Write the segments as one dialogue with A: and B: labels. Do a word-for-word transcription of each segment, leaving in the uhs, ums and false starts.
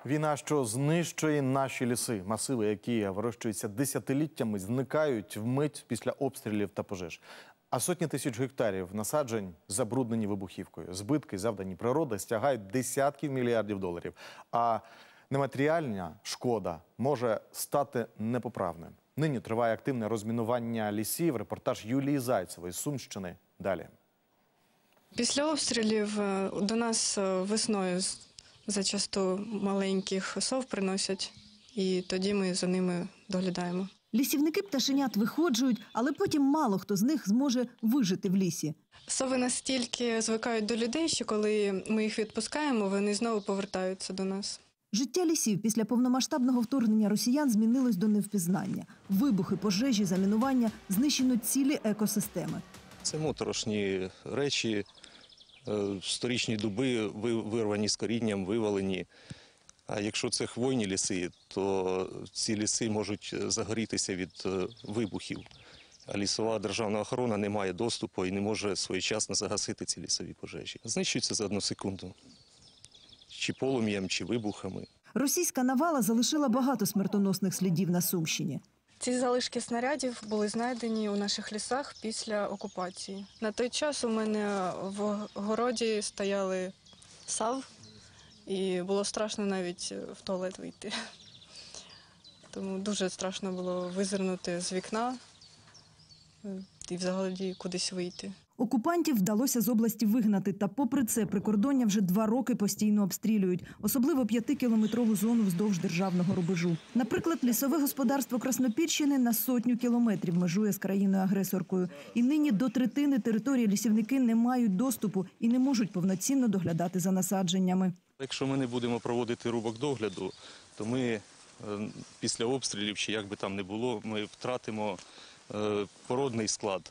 A: Війна, що знищує наші ліси. Масиви, які вирощуються десятиліттями, зникають вмить після обстрілів та пожеж. А сотні тисяч гектарів насаджень забруднені вибухівкою. Збитки, завдані природою, стягають десятків мільярдів доларів. А нематеріальна шкода може стати непоправною. Нині триває активне розмінування лісів. Репортаж Юлії Зайцевої з Сумщини. Далі.
B: Після обстрілів до нас весною зачасту маленьких сов приносять, і тоді ми за ними доглядаємо.
C: Лісівники пташенят виходжують, але потім мало хто з них зможе вижити в лісі.
B: Сови настільки звикають до людей, що коли ми їх відпускаємо, вони знову повертаються до нас.
C: Життя лісів після повномасштабного вторгнення росіян змінилось до невпізнання. Вибухи, пожежі, замінування, знищено цілі екосистеми.
D: Це моторошні речі, сторічні дуби вирвані з корінням, вивалені. А якщо це хвойні ліси, то ці ліси можуть загорітися від вибухів. А лісова державна охорона не має доступу і не може своєчасно загасити ці лісові пожежі. Знищуються за одну секунду. Чи полум'ям, чи вибухами.
C: Російська навала залишила багато смертоносних слідів на Сумщині.
B: Ці залишки снарядів були знайдені у наших лісах після окупації. На той час у мене в городі стояли сав, і було страшно навіть в туалет вийти. Тому дуже страшно було визирнути з вікна і взагалі кудись вийти.
C: Окупантів вдалося з області вигнати, та попри це прикордоння вже два роки постійно обстрілюють, особливо п'ятикілометрову зону вздовж державного рубежу. Наприклад, лісове господарство Краснопільщини на сотню кілометрів межує з країною-агресоркою. І нині до третини території лісівники не мають доступу і не можуть повноцінно доглядати за насадженнями.
D: Якщо ми не будемо проводити рубок догляду, то ми після обстрілів, чи як би там не було, ми втратимо породний склад.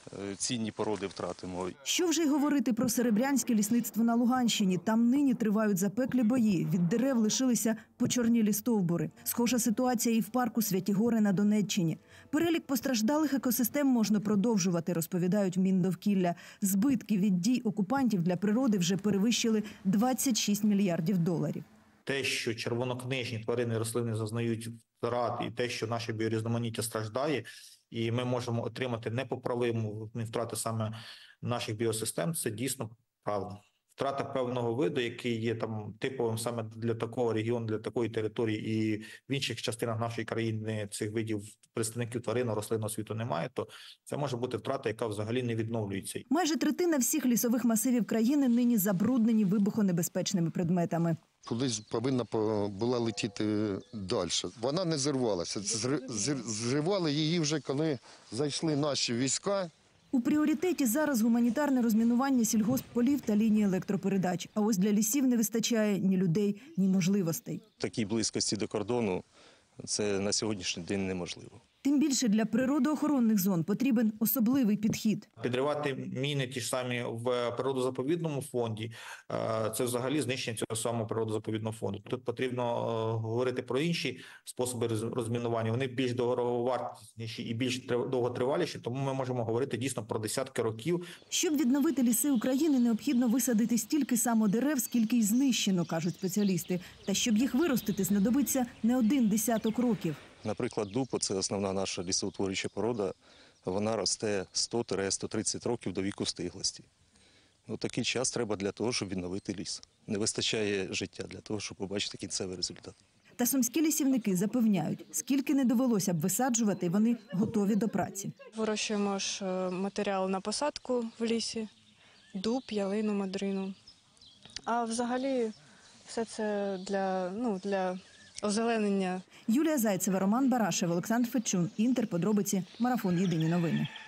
D: Цінні породи втратимо.
C: Що вже й говорити про серебрянське лісництво на Луганщині. Там нині тривають запеклі бої. Від дерев лишилися почорнілі стовбури. Схожа ситуація і в парку Святі Гори на Донеччині. Перелік постраждалих екосистем можна продовжувати, розповідають в Міндовкілля. Збитки від дій окупантів для природи вже перевищили двадцять шість мільярдів доларів.
E: Те, що червонокнижні тварини і рослини зазнають втрат, і те, що наше біорізноманіття страждає, і ми можемо отримати непоправимі втрати саме наших біосистем, це дійсно правда. Втрата певного виду, який є там типовим саме для такого регіону, для такої території, і в інших частинах нашої країни цих видів представників тварин, рослинного світу немає, то це може бути втрата, яка взагалі не відновлюється.
C: Майже третина всіх лісових масивів країни нині забруднені вибухонебезпечними предметами.
F: Кудись повинна була летіти далі. Вона не зірвалася. Зривали її вже, коли зайшли наші війська.
C: У пріоритеті зараз гуманітарне розмінування сільгоспполів та лінії електропередач. А ось для лісів не вистачає ні людей, ні можливостей.
D: В такій близькості до кордону це на сьогоднішній день неможливо.
C: Тим більше для природоохоронних зон потрібен особливий підхід.
E: Підривати міни ті ж самі в природозаповідному фонді – це взагалі знищення цього самого природозаповідного фонду. Тут потрібно говорити про інші способи розмінування. Вони більш дороговартісніші і більш довготриваліші, тому ми можемо говорити дійсно про десятки років.
C: Щоб відновити ліси України, необхідно висадити стільки само дерев, скільки й знищено, кажуть спеціалісти. Та щоб їх виростити, знадобиться не один десяток років.
D: Наприклад, дуб – це основна наша лісоутворююча порода, вона росте сто - сто тридцять років до віку стиглості. Ну, такий час треба для того, щоб відновити ліс. Не вистачає життя для того, щоб побачити кінцевий результат.
C: Та сумські лісівники запевняють, скільки не довелося б висаджувати, вони готові до праці.
B: Вирощуємо ж матеріал на посадку в лісі, дуб, ялину, мадрину. А взагалі все це для, ну, для озеленення.
C: Юлія Зайцева, Роман Барашев, Олександр Федчун. Інтер. Подробиці. Марафон. Єдині новини.